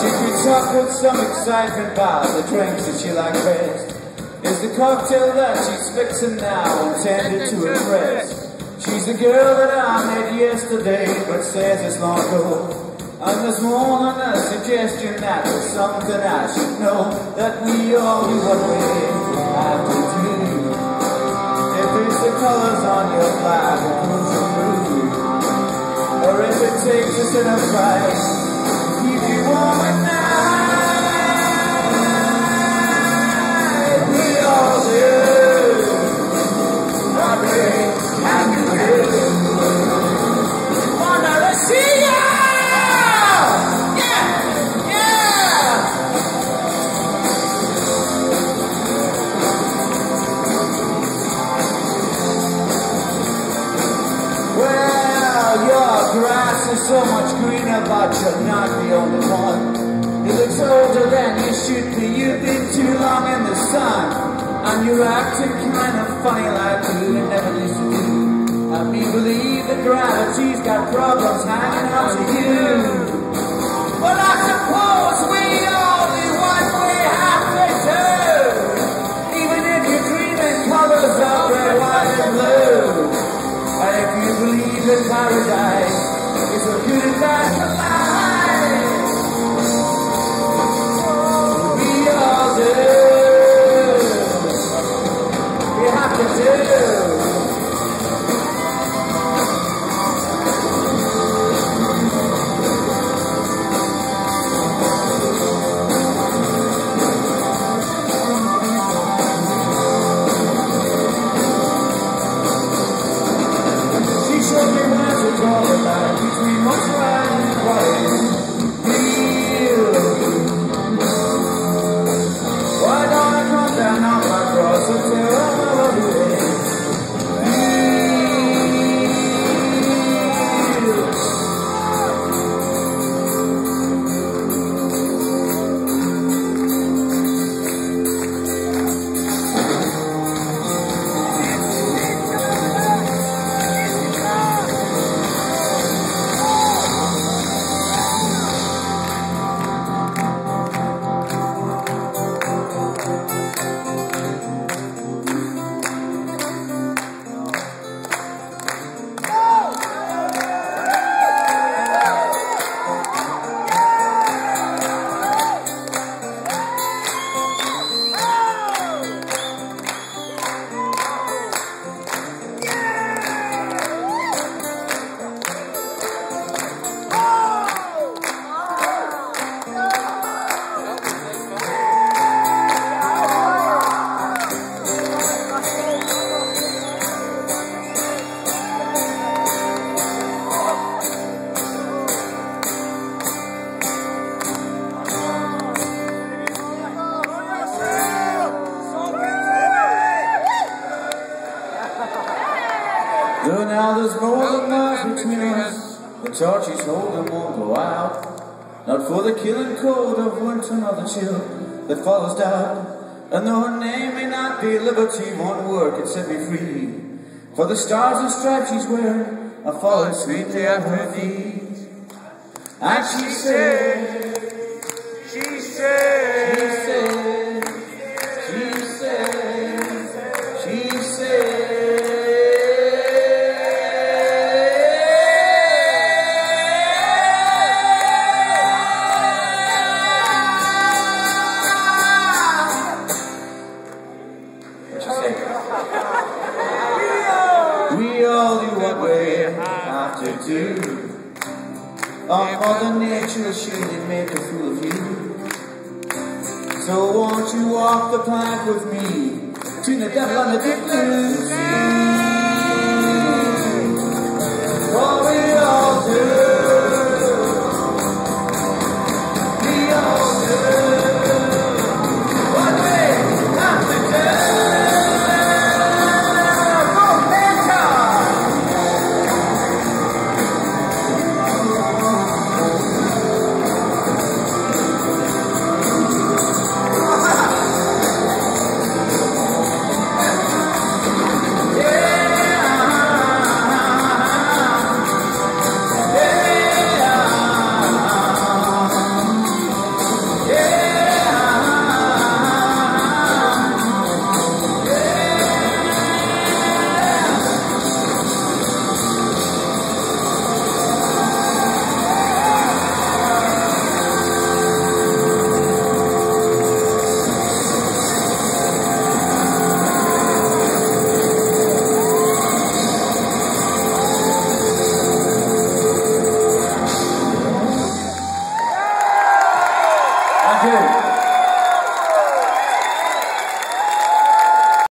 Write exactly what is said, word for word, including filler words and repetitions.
Secret chocolate, some excitement bars, the drinks that she likes best is the cocktail that she's fixing now, intended to impress. She's the girl that I met yesterday, but says it's long ago. And there's more than a suggestion that there's something I should know, that we all do what we have to do. If it's the colors on your flag that proves your mood, or if it takes us in a fight to keep you warm at night, we all do what we have to do. Wanna see ya! So much greener, but you're not the only one. You look older than you should be. You've been too long in the sun, and you're acting kind of funny like you never used to do. Have me believe that gravity's got problems hanging on to you. Well, I suppose we all do what we have to do, even if you're dreaming colors of red, white, and blue. And if you believe in paradise, it's a good and bad for life. We all do. We have to do. She showed me when to draw the line between what's right and what is real. Why don't I come down on my cross and tell her what it is? So now there's more than miles between us. The torches hold and won't go out. Not for the killing cold of winter nor the chill that follows doubt. And though her name may not be liberty, one word can set me free. For the stars and stripes she's wearing are falling sweetly at her feet. And she said, she said, she said, she said, she said, we all do what we have to do. Our Mother Nature surely made a fool of you. So won't you walk the plank with me, between the devil and the deep blue sea?